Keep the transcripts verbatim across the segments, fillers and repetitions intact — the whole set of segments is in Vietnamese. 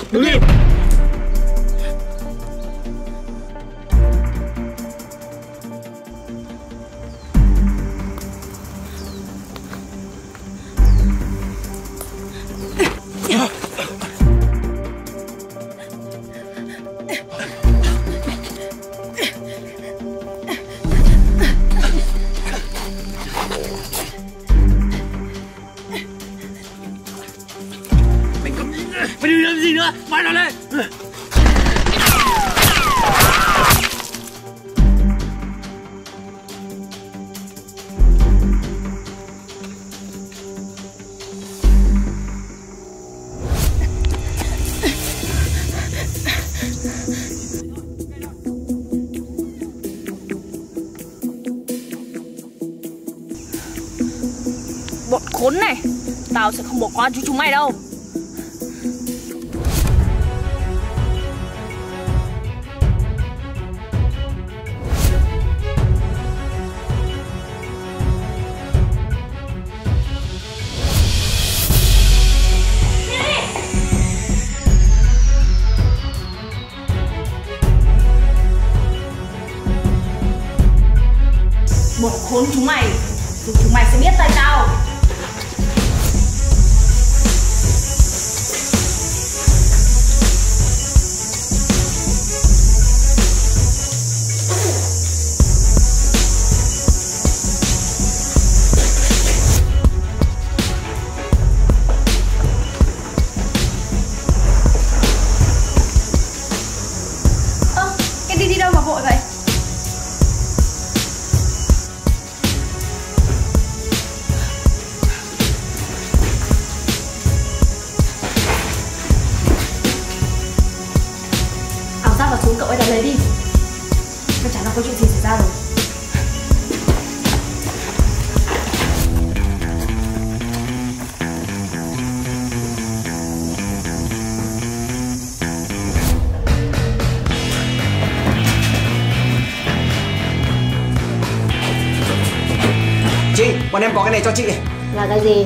Đứng im. Mày đi làm gì nữa? Mày nào lên! Bọn khốn này, tao sẽ không bỏ qua cho chúng mày đâu. Bọn khốn chúng mày, rồi chúng mày sẽ biết tay tao. Ơ, cái đi đi đâu mà vội vậy? Và xuống cậu ấy đặt lấy đi. Chắc chắn là có chuyện gì xảy ra rồi. Chị, bọn em có cái này cho chị. Là cái gì?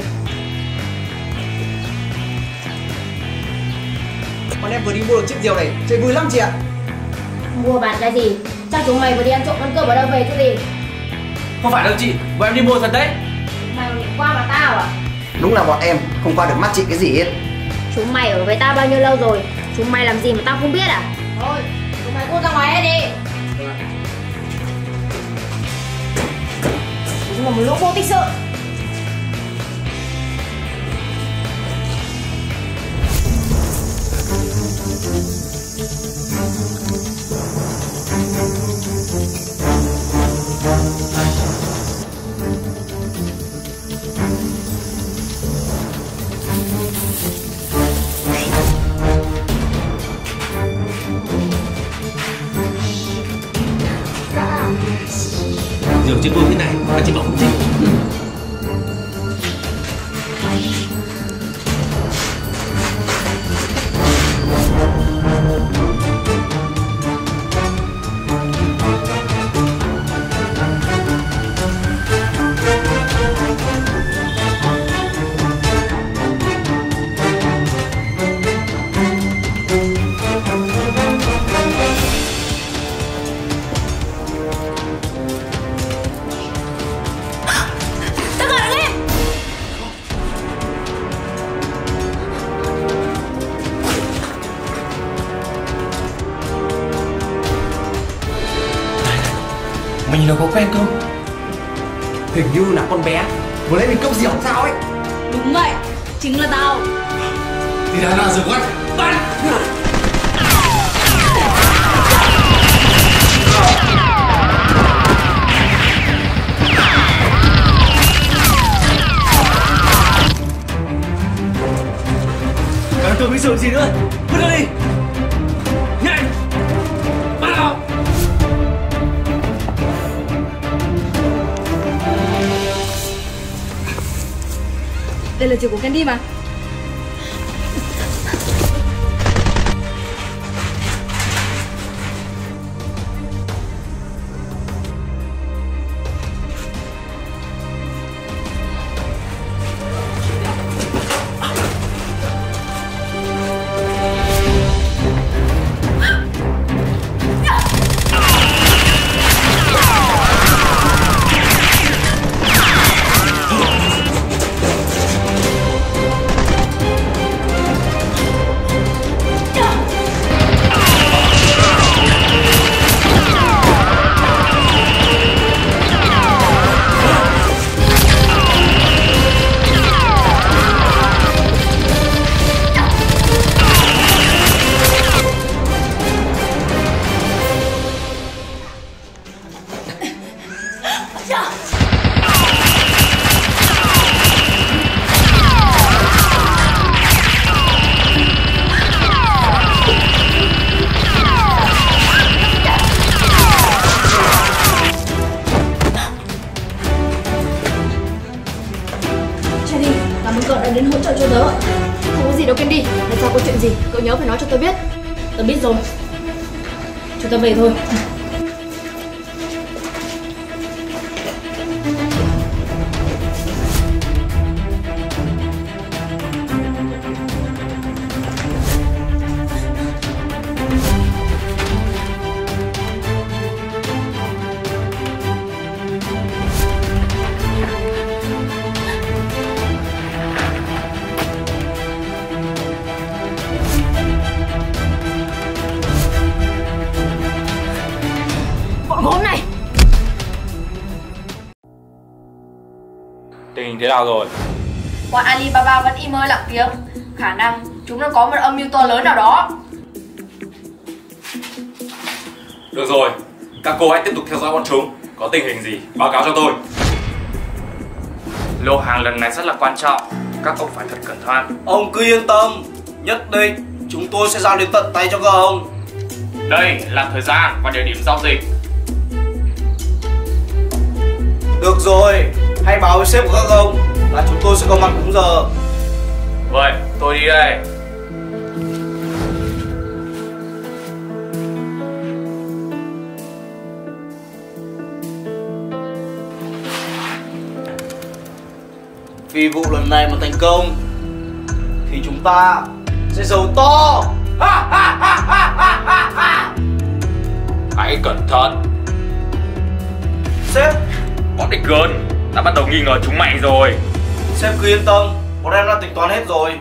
Bọn em vừa đi mua được chiếc diều này, chơi vui lắm chị ạ. Mua bán cái gì? Chắc chúng mày vừa đi ăn trộm con cướp ở đâu về chứ gì? Không phải đâu chị, bọn em đi mua thật đấy. Chúng mày định qua mặt tao à? Đúng là bọn em không qua được mắt chị cái gì hết. Chúng mày ở với tao bao nhiêu lâu rồi? Chúng mày làm gì mà tao không biết à? Thôi, chúng mày cút ra ngoài hết đi. Đúng là một lũ vô tích sự. Diều trên đuôi thế này mà chị bảo không thích. Mình nó có quen không? Hình như là con bé vừa lấy mình cốc diều sao ấy. Đúng vậy, chính là tao. Thì đã là rồi quát. Bắn! Các tôi biết sợ gì nữa. Vứt ra đi. Nhanh! Bắt vào! Đây là chìa của Candy mà. Không có gì đâu Candy. Lần sau có chuyện gì cậu nhớ phải nói cho tôi biết. Tớ biết rồi. Chúng ta về thôi. Gốm này. Tình hình thế nào rồi? Bọn Alibaba vẫn im hơi lặng tiếng. Khả năng chúng đang có một âm mưu to lớn nào đó. Được rồi, các cô hãy tiếp tục theo dõi bọn chúng. Có tình hình gì, báo cáo cho tôi. Lô hàng lần này rất là quan trọng, các ông phải thật cẩn thận. Ông cứ yên tâm, nhất định chúng tôi sẽ giao đến tận tay cho các ông. Đây là thời gian và địa điểm giao dịch. Được rồi, hãy báo với sếp của các ông là chúng tôi sẽ có mặt đúng giờ. Vậy, tôi đi đây. Vì vụ lần này mà thành công thì chúng ta sẽ giàu to. Hãy cẩn thận. Sếp, Bọn địch gần đã bắt đầu nghi ngờ chúng mày rồi. sếp cứ yên tâm, bọn em đã tính toán hết rồi.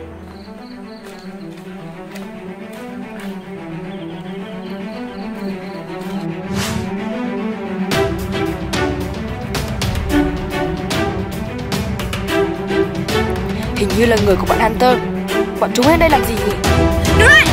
Hình như là người của bọn Hunter. Bọn chúng đến đây làm gì nhỉ? Đứng lại.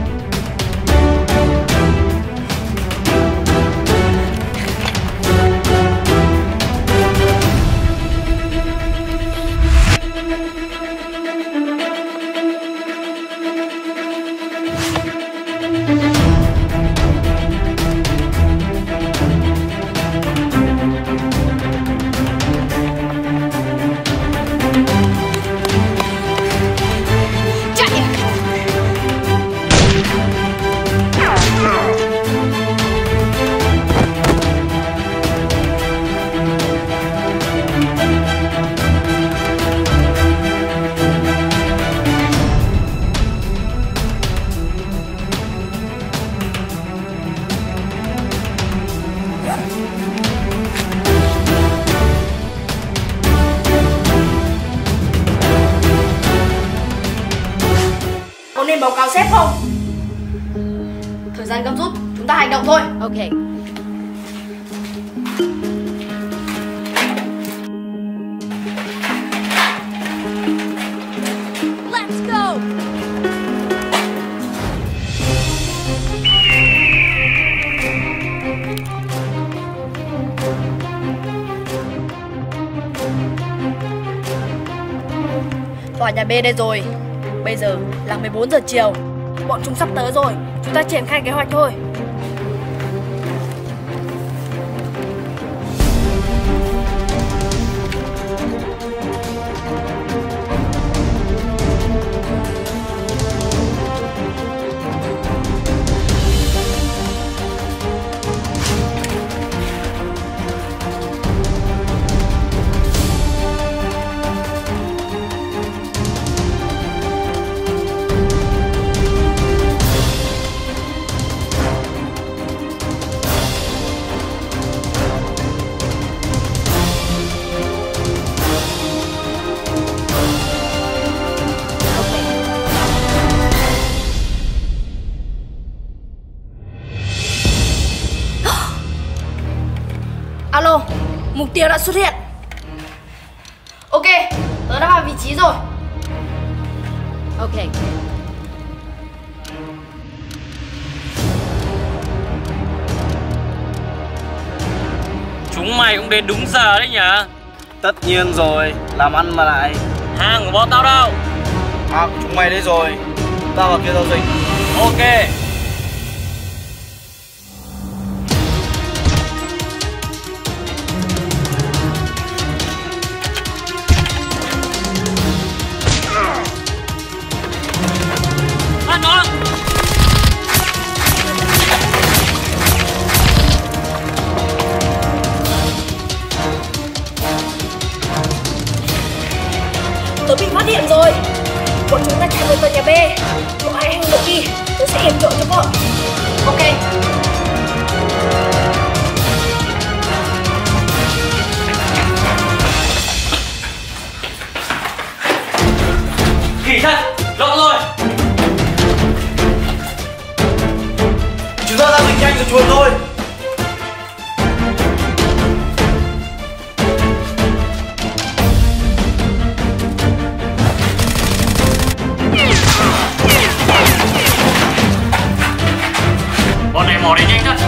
Có nên báo cáo sếp không? Thời gian gấp rút, chúng ta hành động thôi. Ok. Let's go. Tòa nhà B đây rồi. Bây giờ là mười bốn giờ chiều. Bọn chúng sắp tới rồi. Chúng ta triển khai kế hoạch thôi. Alo, mục tiêu đã xuất hiện. Ok, tớ đã vào vị trí rồi. Ok. Chúng mày cũng đến đúng giờ đấy nhỉ? Tất nhiên rồi, làm ăn mà lại. Hàng của bọn tao đâu? À, chúng mày đây rồi. Ta vào kia giao dịch. Ok. chúng ta chạy về tòa nhà B. Cậu hãy hành động đi, tớ sẽ yểm trợ cho cậu. Ok. Khỉ thật, lộ rồi. Chúng ta đang định nhanh từ chuồng thôi. Bọn này mò đến nhanh thật.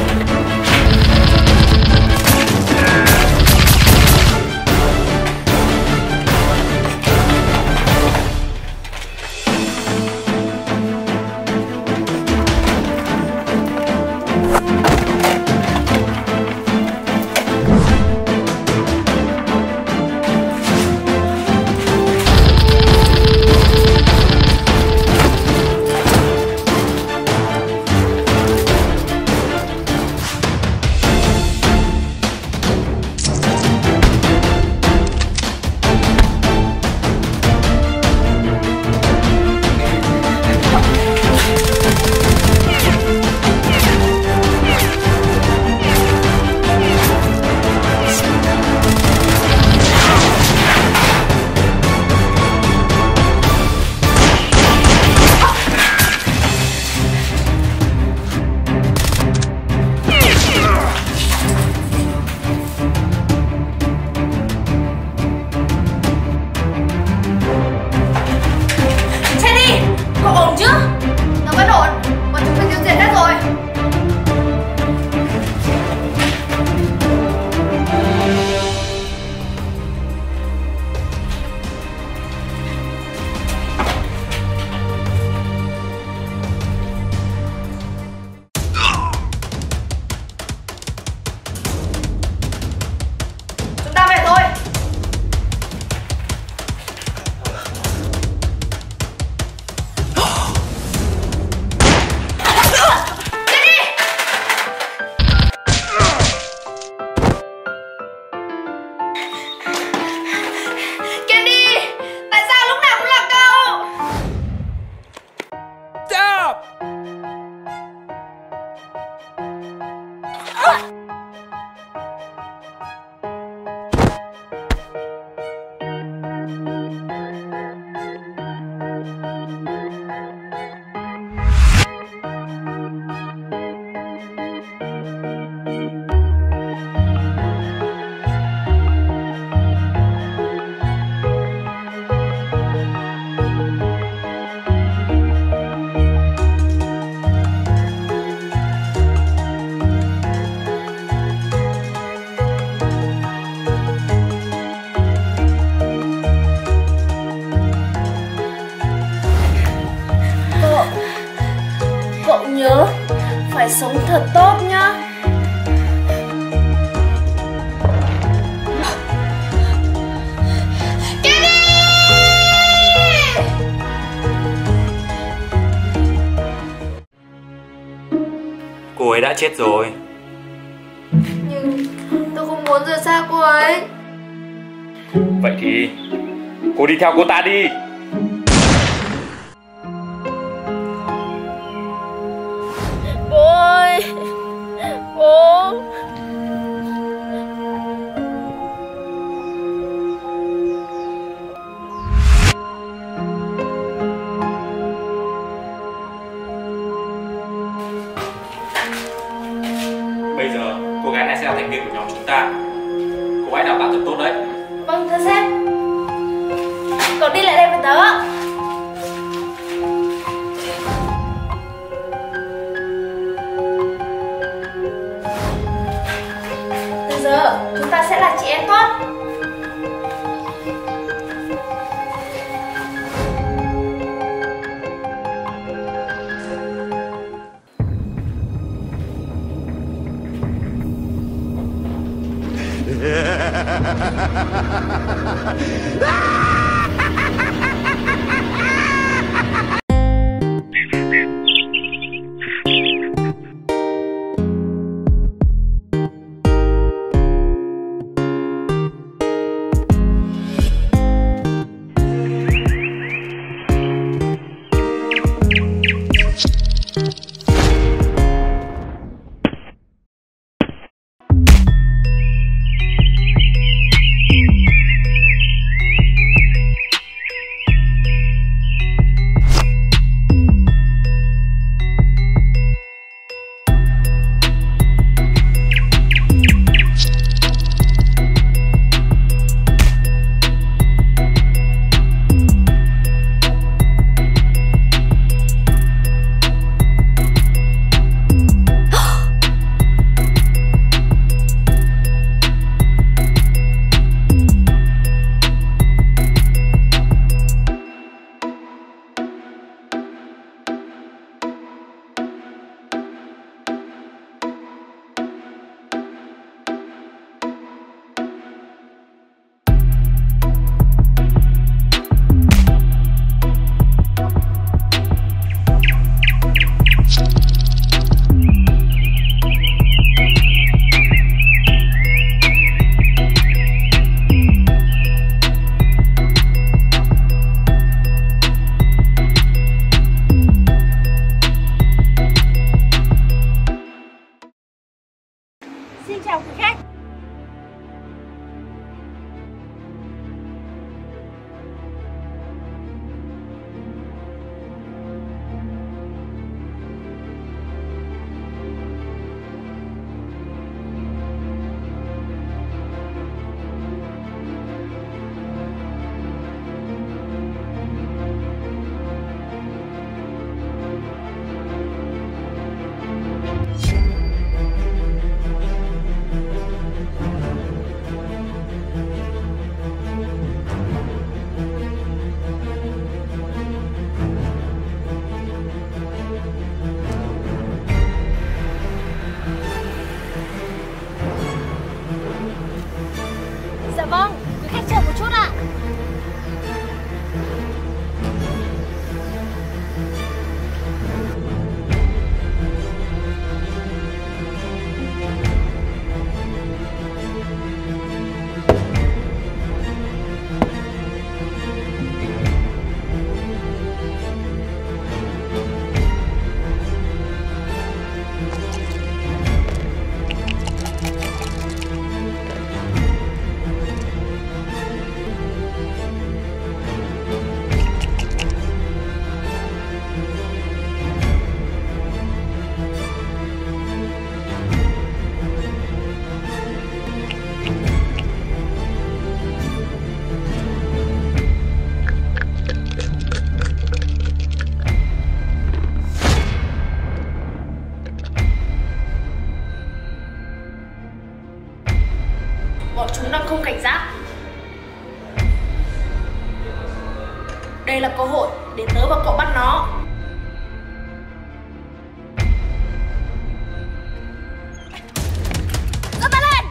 nhớ phải sống thật tốt nhá. Cô ấy đã chết rồi. Nhưng tôi không muốn rời xa cô ấy. Vậy thì cô đi theo cô ta đi. Bố ơi, bố. Bây giờ cô gái này sẽ là thành viên của nhóm chúng ta. Cô ấy đào tạo thật tốt đấy. Vâng thưa sếp. Cậu đi lại đây với tớ. Từ giờ chúng ta sẽ là chị em tốt. hội để tớ và cậu bắt nó. Giơ tay lên.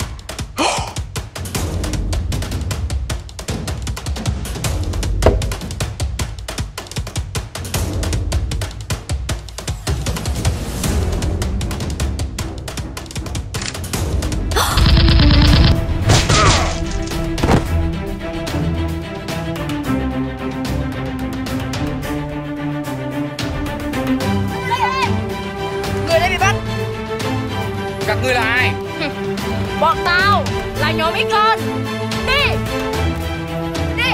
Các ngươi là ai? Bọn tao là nhóm Icon. Đi. Đi.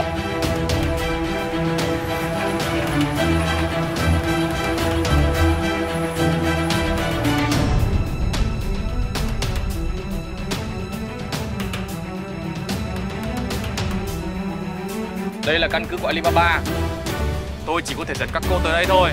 Đây là căn cứ của Alibaba. Tôi chỉ có thể dẫn các cô tới đây thôi.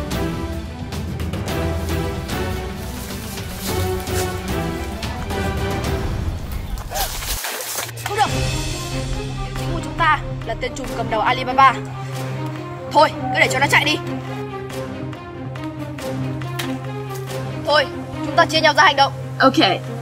Không được. Nếu chính của chúng ta là tên trùm cầm đầu Alibaba. Thôi, cứ để cho nó chạy đi. Thôi, chúng ta chia nhau ra hành động. Ok.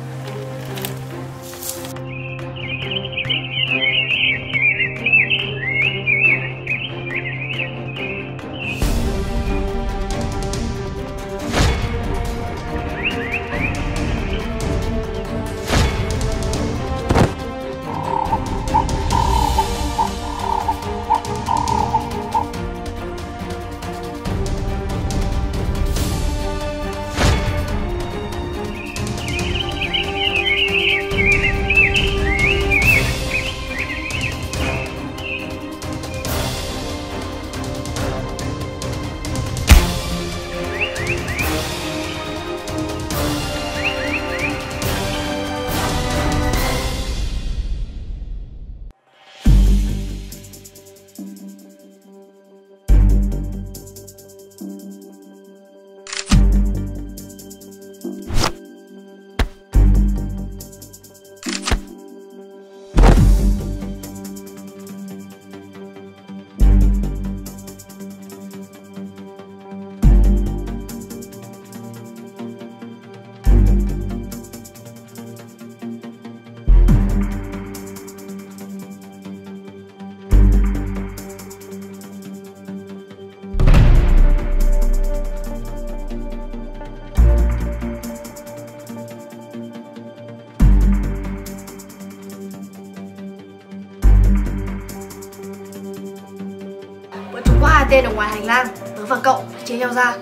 Có hai tên ở ngoài hành lang, tớ và cậu phải chia nhau ra.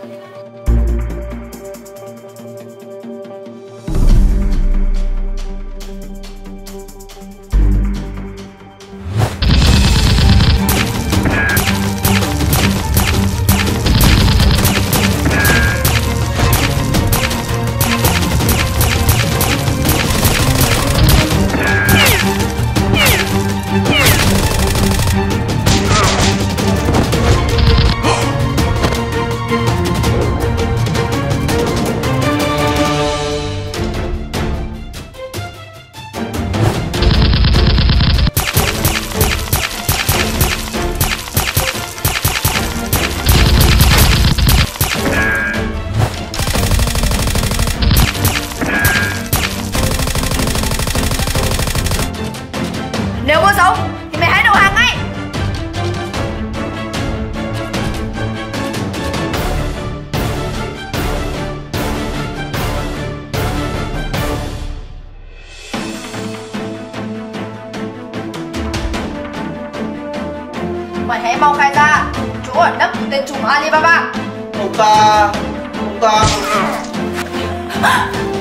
Nếu muốn sống thì mày hãy đầu hàng ngay. Mày hãy mau khai ra chỗ ẩn nấp của tên trùm Alibaba. Ông ta... ông ta...